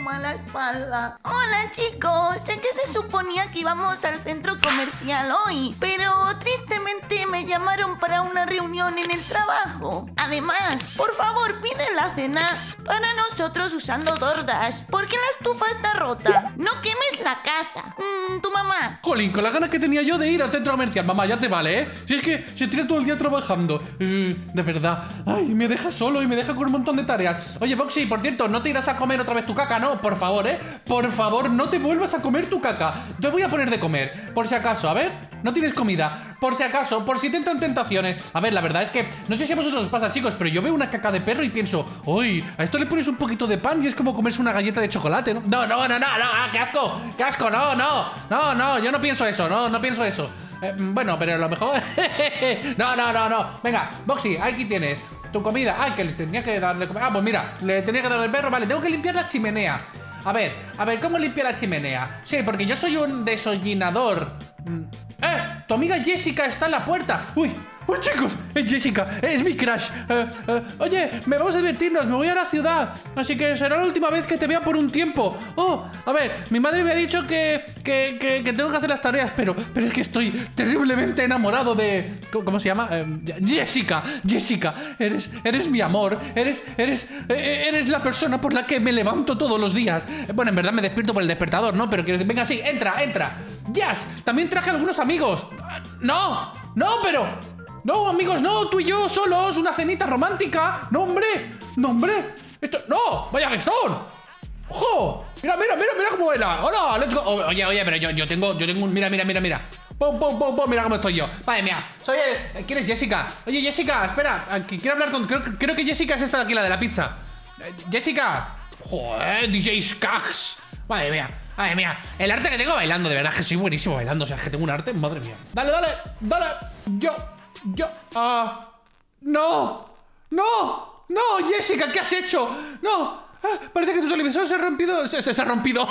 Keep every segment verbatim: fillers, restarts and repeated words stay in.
mala espalda. Hola chicos, sé que se suponía que íbamos al centro comercial hoy, pero tristemente me llamaron para una reunión en el trabajo. Además, por favor pide la cena para nosotros usando DoorDash, porque la estufa está rota. No quemes la casa. Mm, tu mamá. Jolín, con las ganas que tenía yo de ir al centro comercial. Mamá, ya te vale, ¿eh? Si es que se tira todo el día trabajando. Uh, de verdad. Ay, me deja solo y me deja con un montón de tareas. Oye, Boxy, por cierto, no te irás a comer otra vez tu caca, ¿no? Por favor, ¿eh? Por favor, no te vuelvas a comer tu caca. Te voy a poner de comer, por si acaso. A ver, no tienes comida. Por si acaso, por si te entran tentaciones. A ver, la verdad es que no sé si a vosotros os pasa, chicos, pero yo veo una caca de perro y pienso, uy, a esto le pones un poquito de pan y es como comerse una galleta de chocolate, ¿no? No, no, no, no, no, ah, qué asco, qué asco, no, no, no, no, yo no pienso eso, no, no pienso eso. Eh, bueno, pero a lo mejor... no, no, no, no. Venga, Boxy, aquí tienes tu comida. Ay, que le tenía que darle comida. Ah, pues mira, le tenía que darle al perro. Vale, tengo que limpiar la chimenea. A ver, a ver, ¿cómo limpiar la chimenea? Sí, porque yo soy un desollinador. ¡Eh! Tu amiga Jessica está en la puerta. ¡Uy! ¡Uy, chicos! Es Jessica, es mi crush. uh, uh, Oye, me vamos a divertirnos, me voy a la ciudad, así que será la última vez que te vea por un tiempo. Oh, a ver, mi madre me ha dicho que, que, que, que tengo que hacer las tareas, pero, pero es que estoy terriblemente enamorado de... ¿Cómo se llama? Uh, Jessica, Jessica, eres, eres mi amor. Eres, eres, eres la persona por la que me levanto todos los días. Bueno, en verdad me despierto por el despertador, ¿no? Pero que venga, sí, entra, entra. Jazz, también traje algunos amigos. No, no, pero... No, amigos, no, tú y yo solos, una cenita romántica. No, hombre, no, hombre. Esto, no, vaya Gastón. Ojo, mira, mira, mira, mira cómo baila. Hola, let's go. Oye, oye, pero yo, yo tengo, yo tengo un, mira, mira, mira, mira. Pum, pum, pum, pum, mira cómo estoy yo. Vale, mira, soy el, ¿quién es Jessica? Oye, Jessica, espera, quiero hablar con, creo, creo que Jessica es esta de aquí, la de la pizza. Jessica. Joder, D J Skax. Madre mía, madre mía. El arte que tengo bailando, de verdad que soy buenísimo bailando. O sea, es que tengo un arte, madre mía. Dale, dale, dale. Yo, yo, ah, uh, no, no, no, Jessica, ¿qué has hecho? No, ah, parece que tu televisor se ha rompido, se, se, se ha rompido.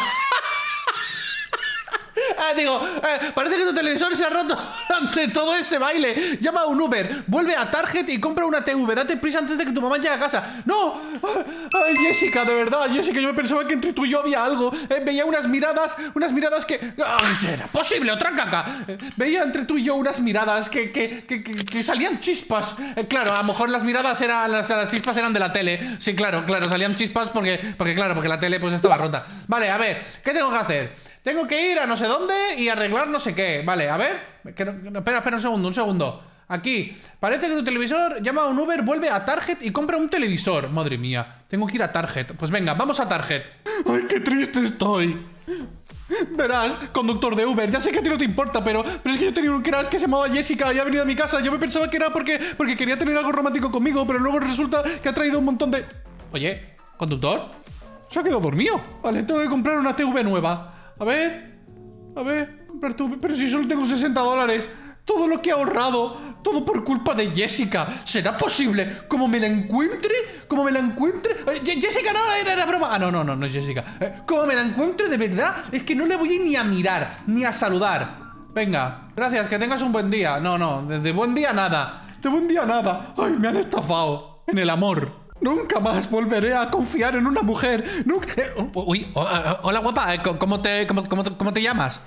Ah, digo, eh, parece que tu televisor se ha roto ante todo ese baile. Llama a un Uber, vuelve a Target y compra una T V. Date prisa antes de que tu mamá llegue a casa. ¡No! Ay, Jessica, de verdad, Jessica, yo pensaba que entre tú y yo había algo. eh, Veía unas miradas, unas miradas que... ¡Ay, era posible! ¡Otra caca! eh, Veía entre tú y yo unas miradas que, que, que, que, que salían chispas. eh, Claro, a lo mejor las miradas eran... Las, las chispas eran de la tele. Sí, claro, claro, salían chispas porque... Porque claro, porque la tele pues estaba rota. Vale, a ver, ¿qué tengo que hacer? Tengo que ir a no sé dónde y arreglar no sé qué. Vale, a ver. Que no, no, espera, espera un segundo, un segundo. Aquí. Parece que tu televisor, llama a un Uber, vuelve a Target y compra un televisor. Madre mía. Tengo que ir a Target. Pues venga, vamos a Target. Ay, qué triste estoy. Verás, conductor de Uber, ya sé que a ti no te importa, pero, pero es que yo tenía un crush que se llamaba Jessica y ha venido a mi casa. Yo me pensaba que era porque, porque quería tener algo romántico conmigo, pero luego resulta que ha traído un montón de... Oye, ¿conductor? Se ha quedado dormido. Vale, tengo que comprar una T V nueva. A ver, a ver, comprar T V, pero si solo tengo sesenta dólares. Todo lo que he ahorrado, todo por culpa de Jessica. ¿Será posible? ¿Cómo me la encuentre? ¿Cómo me la encuentre? Eh, Jessica, no, era, era broma. Ah, no, no, no, no es Jessica. eh, ¿Cómo me la encuentre de verdad? Es que no le voy ni a mirar, ni a saludar. Venga, gracias, que tengas un buen día. No, no, de, de buen día nada. De buen día nada. Ay, me han estafado en el amor. Nunca más volveré a confiar en una mujer. Nunca... Eh, uy, oh, oh, hola guapa, ¿cómo te, cómo, cómo, cómo te llamas?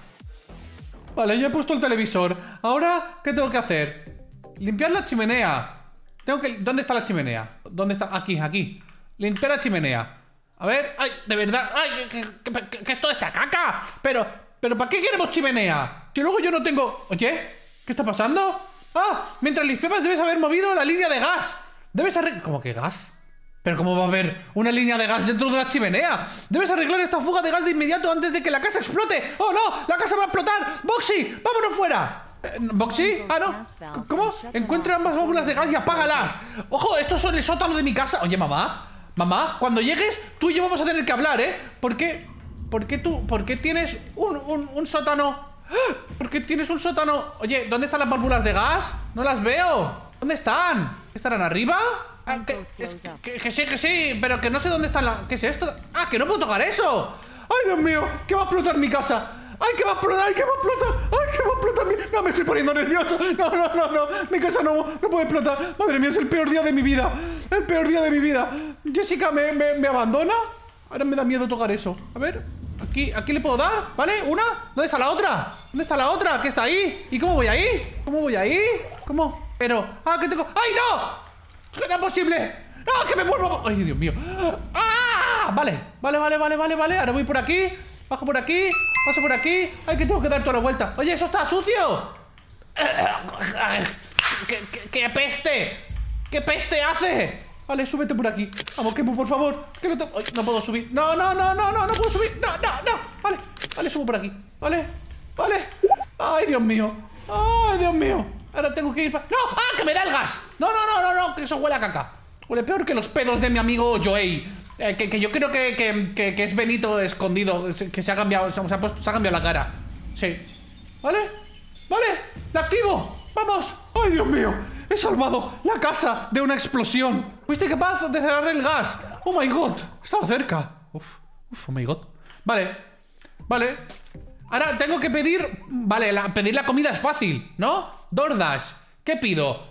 Vale, ya he puesto el televisor. Ahora, ¿qué tengo que hacer? Limpiar la chimenea. Tengo que... ¿Dónde está la chimenea? ¿Dónde está? Aquí, aquí. Limpiar la chimenea. A ver, ay, de verdad. Ay, ¿qué, qué, qué, qué es toda esta caca? Pero, pero ¿para qué queremos chimenea? Si luego yo no tengo... Oye, ¿qué está pasando? Ah, mientras limpiabas debes haber movido la línea de gas. Debes arreglar... ¿Cómo que gas? ¿Pero cómo va a haber una línea de gas dentro de la chimenea? Debes arreglar esta fuga de gas de inmediato antes de que la casa explote. ¡Oh, no! ¡La casa va a explotar! ¡Boxy! ¡Vámonos fuera! Eh, ¿Boxy? Ah, no. ¿Cómo? Encuentra ambas válvulas de gas y apágalas. ¡Ojo! Estos son el sótano de mi casa. Oye, mamá. Mamá, cuando llegues, tú y yo vamos a tener que hablar, ¿eh? ¿Por qué? ¿Por qué tú? ¿Por qué tienes un, un, un sótano? ¿Por qué tienes un sótano? Oye, ¿dónde están las válvulas de gas? No las veo. ¿Dónde están? ¿Estarán arriba? Ah, que, es, que, que sí, que sí, pero que no sé dónde están la... ¿Qué es esto? ¡Ah, que no puedo tocar eso! ¡Ay, Dios mío! ¡Que va a explotar mi casa! ¡Ay, que va a explotar! ¡Ay, que va a explotar! ¡Ay, que va a explotar mi... No, me estoy poniendo nervioso. No, no, no, no. Mi casa no, no puede explotar. Madre mía, es el peor día de mi vida. El peor día de mi vida. Jessica me, me, me abandona. Ahora me da miedo tocar eso. A ver, aquí, aquí le puedo dar, ¿vale? ¿Una? ¿Dónde está la otra? ¿Dónde está la otra? ¿Qué está ahí? ¿Y cómo voy ahí? ¿Cómo voy ahí? ¿Cómo? Pero, ah, que tengo... ¡Ay, no! ¡Que no es posible! ¡Ah, que me vuelvo! ¡Ay, Dios mío! ¡Ah! Vale, vale, vale, vale, vale, vale. Ahora voy por aquí, bajo por aquí, paso por aquí. ¡Ay, que tengo que dar toda la vuelta! ¡Oye, eso está sucio! ¡Qué, qué, qué peste! ¿Qué peste hace? Vale, súbete por aquí. Vamos, Kemu, por favor. Que no, te... Ay, no puedo subir. No, no, no, no, no, no puedo subir. No, no, no. Vale, vale, subo por aquí. Vale, vale. Ay, Dios mío. Ay, Dios mío. Ahora tengo que ir para... ¡No! ¡Ah, que me da el gas! No, no, no, no, no, que eso huele a caca. Huele peor que los pedos de mi amigo Joey. Eh, que, que yo creo que, que, que, que es Benito escondido. Que se ha cambiado, se ha, puesto, se ha cambiado la cara. Sí. ¿Vale? ¿Vale? ¡La activo! ¡Vamos! ¡Ay, Dios mío! He salvado la casa de una explosión. ¿Fuiste capaz de cerrar el gas? ¡Oh, my God! Estaba cerca. Uf, uf, oh, my God. Vale, vale. Ahora tengo que pedir... Vale, la, pedir la comida es fácil, ¿no? DoorDash. ¿Qué pido?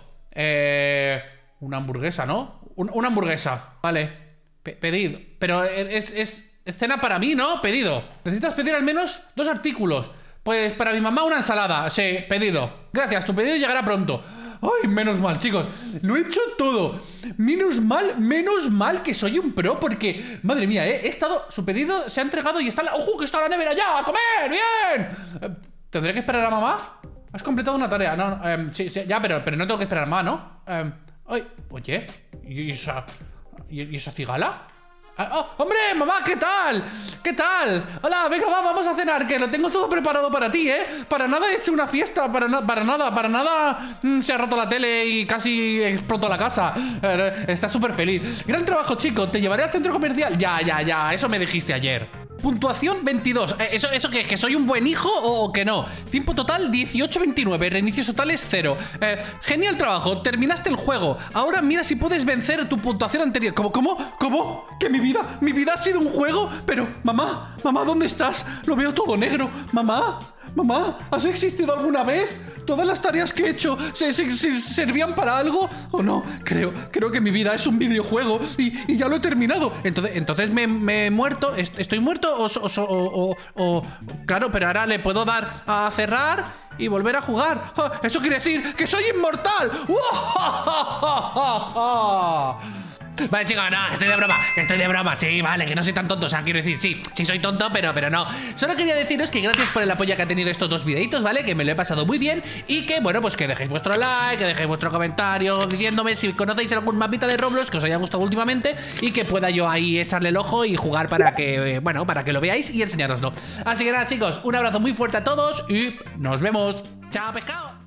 Eh... Una hamburguesa, ¿no? Un, una hamburguesa. Vale. Pe pedido. Pero es, es, es cena para mí, ¿no? Pedido. Necesitas pedir al menos dos artículos. Pues para mi mamá una ensalada. Sí, pedido. Gracias, tu pedido llegará pronto. Ay, menos mal, chicos. Lo he hecho todo. Menos mal, menos mal que soy un pro. Porque, madre mía, ¿eh? He estado... Su pedido se ha entregado y está en la... ¡Ojo, que está en la nevera ya! ¡A comer! ¡Bien! Eh, ¿Tendré que esperar a mamá? Has completado una tarea. No, no eh, sí, sí, ya, pero, pero no tengo que esperar a mamá, ¿no? Eh, ay, oye, ¿y esa... ¿Y esa cigala? Oh, ¡hombre, mamá! ¿Qué tal? ¿Qué tal? Hola, venga, va, vamos a cenar, que lo tengo todo preparado para ti, ¿eh? Para nada he hecho una fiesta, para, na para nada, para nada mmm, se ha roto la tele y casi explotó la casa. Eh, está súper feliz. Gran trabajo, chico, te llevaré al centro comercial. Ya, ya, ya, eso me dijiste ayer. Puntuación veintidós. Eh, ¿Eso, eso qué es? ¿Que soy un buen hijo o que no? Tiempo total dieciocho veintinueve. Reinicios totales cero. Eh, genial trabajo. Terminaste el juego. Ahora mira si puedes vencer tu puntuación anterior. ¿Cómo? ¿Cómo? ¿Cómo? ¿Que mi vida? ¿Mi vida ha sido un juego? Pero, mamá, mamá, ¿dónde estás? Lo veo todo negro. Mamá, mamá, ¿has existido alguna vez? ¿Todas las tareas que he hecho se, se, se servían para algo? ¿O no? Creo, creo que mi vida es un videojuego y, y ya lo he terminado. Entonces, entonces me, me he muerto. ¿Estoy muerto? O, o, o, o, o... Claro, pero ahora le puedo dar a cerrar y volver a jugar. ¡Ah! Eso quiere decir que soy inmortal. Vale, chicos, no, estoy de broma, estoy de broma, sí, vale, que no soy tan tonto, o sea, quiero decir, sí, sí soy tonto, pero, pero no. Solo quería deciros que gracias por el apoyo que ha tenido estos dos videitos, ¿vale? Que me lo he pasado muy bien y que, bueno, pues que dejéis vuestro like, que dejéis vuestro comentario diciéndome si conocéis algún mapita de Roblox que os haya gustado últimamente y que pueda yo ahí echarle el ojo y jugar para que, bueno, para que lo veáis y enseñároslo. Así que nada, chicos, un abrazo muy fuerte a todos y nos vemos. ¡Chao, pescado!